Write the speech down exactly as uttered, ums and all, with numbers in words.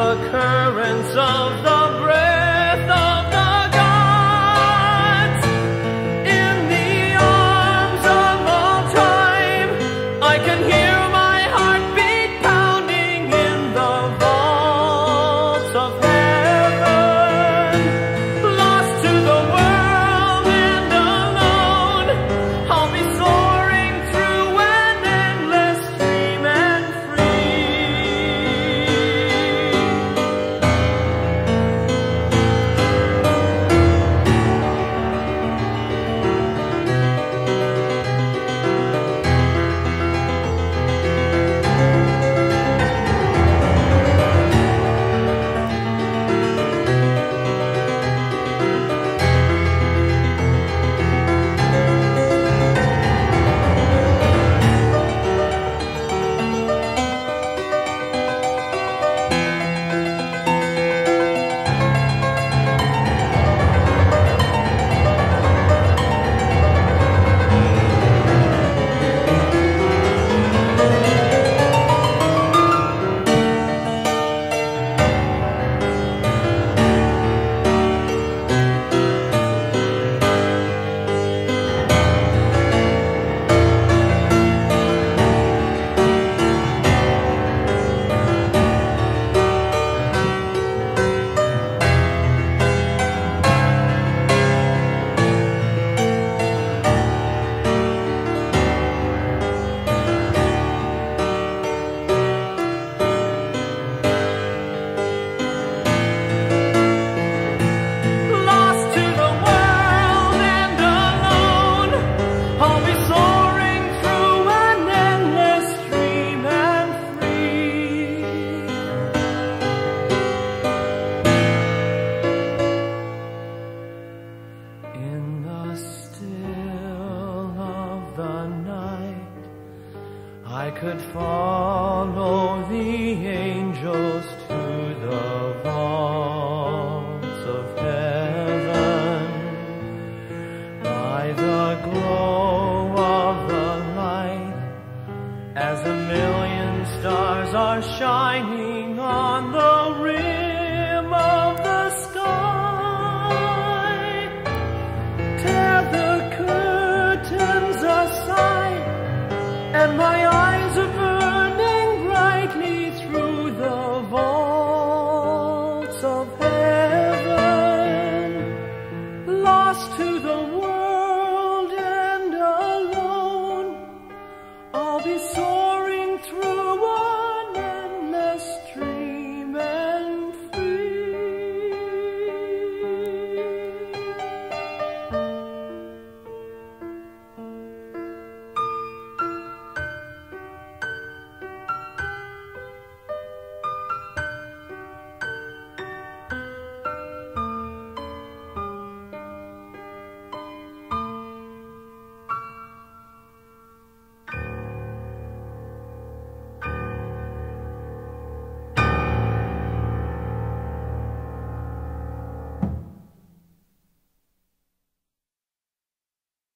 the currents of the breath of the gods. In the arms of all time, I can hear my heartbeat pounding in the vaults of heaven. Lost to the world and alone, I'll be soaring through an endless dream and I could follow the angels to the vaults of heaven. By the glow of the light, as a million stars are shining on the rim of the sky, tear the curtains aside, and my eyes